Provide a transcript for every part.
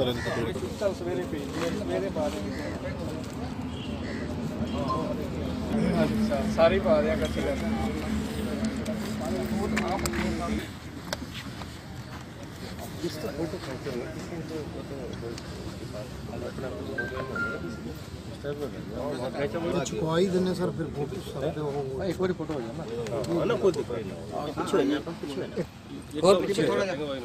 चल सवेरे सवेरे पा देंगे। अच्छा सारी पा दिया कच्ची चुकवाई देने सर फिर फोटो सब एक बार फोटो हो जाना ना खुद पीछे हो जाना और पीछे थोड़ा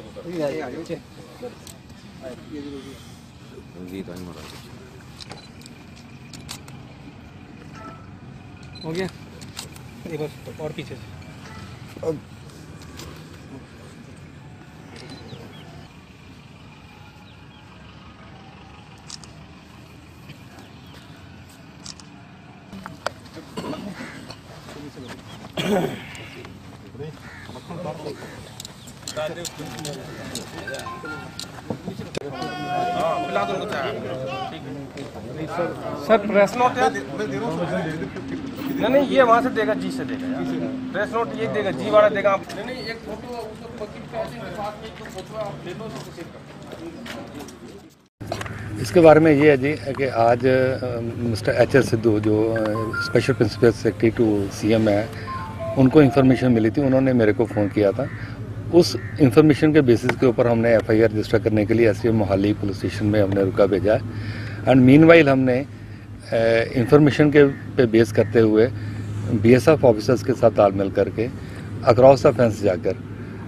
हो गया एक बार और पीछे से सर प्रेस नोट नहीं ये वहाँ से देगा जी से देगा प्रेस नोट ये देगा जी वाला देगा आप नहीं एक फोटो इसके बारे में ये है जी कि आज मिस्टर एच.एस. सिद्धू जो special principal secretary to CM है उनको इन्फॉर्मेशन मिली थी, उन्होंने मेरे को फ़ोन किया था। उस इन्फॉर्मेशन के बेसिस के ऊपर हमने एफआईआर रजिस्टर करने के लिए एसडीएम मोहाली पुलिस स्टेशन में हमने रुका भेजा है। एंड मीनवाइल हमने इन्फॉर्मेशन के पे बेस करते हुए बीएसएफ ऑफिसर्स के साथ तालमेल करके अक्रॉस द फेंस जाकर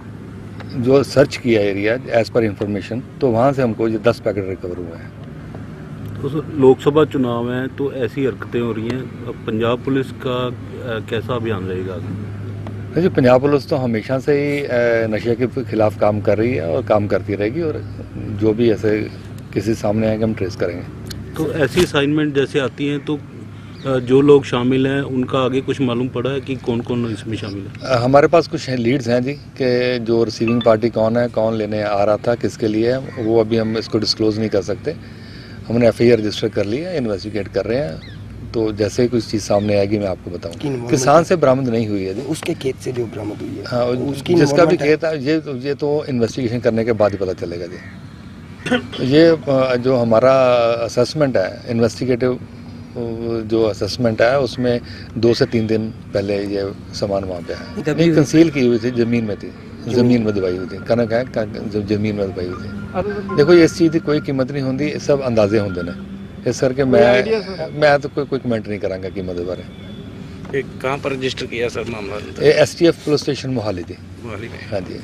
जो सर्च किया एरिया एज़ पर इंफॉर्मेशन, तो वहाँ से हमको ये 10 पैकेट रिकवर हुए हैं। तो लोकसभा चुनाव हैं तो ऐसी हरकतें हो रही हैं, पंजाब पुलिस का कैसा अभियान रहेगा? जी पंजाब पुलिस तो हमेशा से ही नशे के खिलाफ काम कर रही है और काम करती रहेगी, और जो भी ऐसे किसी सामने आएंगे हम ट्रेस करेंगे। तो ऐसी असाइनमेंट जैसे आती हैं तो जो लोग शामिल हैं उनका आगे कुछ मालूम पड़ा है कि कौन कौन इसमें शामिल है? हमारे पास कुछ लीड्स हैं जी कि जो रिसीविंग पार्टी कौन है, कौन लेने आ रहा था, किसके लिए है, वो अभी हम इसको डिस्क्लोज नहीं कर सकते। हमने एफआईआर रजिस्टर कर ली है, इन्वेस्टिगेट कर रहे हैं, तो जैसे ही कुछ चीज़ सामने आएगी मैं आपको बताऊंगा। किसान से बरामद नहीं हुई है जी, उसके खेत से जो बरामद हुई है। हाँ, जिसका भी खेत है ये तो इन्वेस्टिगेशन करने के बाद ही पता चलेगा जी। ये जो हमारा असेसमेंट है, इन्वेस्टिगेटिव जो असेसमेंट है, उसमें 2 से 3 दिन पहले ये सामान वहाँ पे है। नहीं कंसील की हुई थी, ज़मीन में थी, ज़मीन में दबाई हुई थी, कनक है जब ज़मीन में दबाई हुई थी। देखो ये इस चीज़ की कोई कीमत नहीं होती, सब अंदाजे होंगे ने, इस करके मैं तो कोई कमेंट नहीं करांगा कीमत के बारे में। कहाँ पर रजिस्टर किया सर मामला? एसटीएफ पुलिस स्टेशन मोहाली थी। हाँ जी।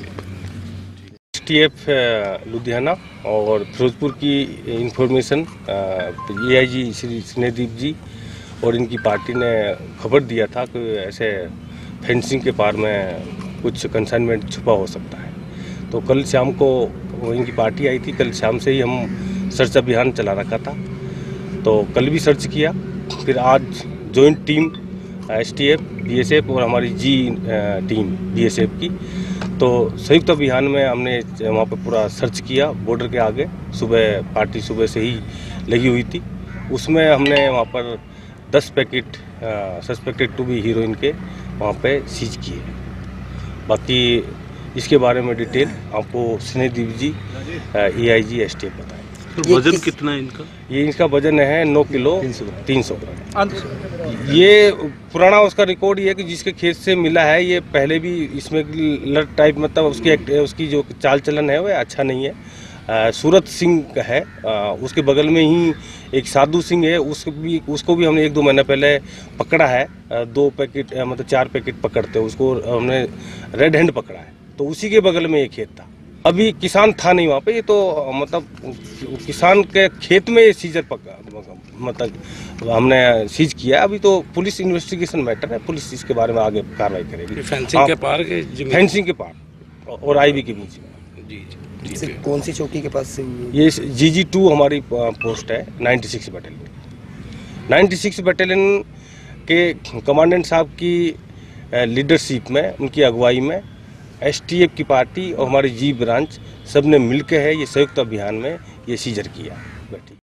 एसटीएफ लुधियाना और फिरोजपुर की इंफॉर्मेशन एआईजी श्री स्नेहदीप जी और इनकी पार्टी ने खबर दिया था कि ऐसे फेंसिंग के पार में कुछ कंसाइनमेंट छुपा हो सकता है। तो कल शाम को इनकी पार्टी आई थी, कल शाम से ही हम सर्च अभियान चला रखा था। तो कल भी सर्च किया, फिर आज जॉइंट टीम एसटीएफ, बीएसएफ और हमारी जी टीम बीएसएफ की, तो संयुक्त अभियान में हमने वहाँ पर पूरा सर्च किया। बॉर्डर के आगे पार्टी सुबह से ही लगी हुई थी, उसमें हमने वहाँ पर 10 packet suspected to be heroin के वहाँ पे सीज किए। बाकी इसके बारे में डिटेल आपको स्नेहदीप जी एआईजी एसटीएफ बताएं। तो वजन कितना है इनका? ये इनका वजन है 9 किलो 300 ग्राम। ये पुराना उसका रिकॉर्ड ये है कि जिसके खेत से मिला है, ये पहले भी इसमें लट टाइप, मतलब उसकी जो चाल चलन है वह अच्छा नहीं है। सूरत सिंह का है, उसके बगल में ही एक साधु सिंह है, उसको भी हमने 1-2 महीना पहले पकड़ा है। 2 पैकेट मतलब 4 पैकेट पकड़ते, उसको हमने रेड हैंड पकड़ा है। तो उसी के बगल में एक खेत था, अभी किसान था नहीं वहाँ पे, ये तो मतलब किसान के खेत में सीजर पकड़ा, मतलब हमने सीज किया। अभी तो पुलिस इन्वेस्टिगेशन मैटर है, पुलिस इसके बारे में आगे कार्रवाई करेगी। फेंसिंग के पार फेंसिंग के पार और आईबी के बीच में। जी। कौन सी चौकी के पास से? ये GG2 हमारी पोस्ट है, 96 बटालियन। 96 बटालियन के कमांडेंट साहब की लीडरशिप में, उनकी अगुवाई में एसटीएफ की पार्टी और हमारी जी ब्रांच सब ने मिलकर है ये संयुक्त अभियान में ये सीजर किया।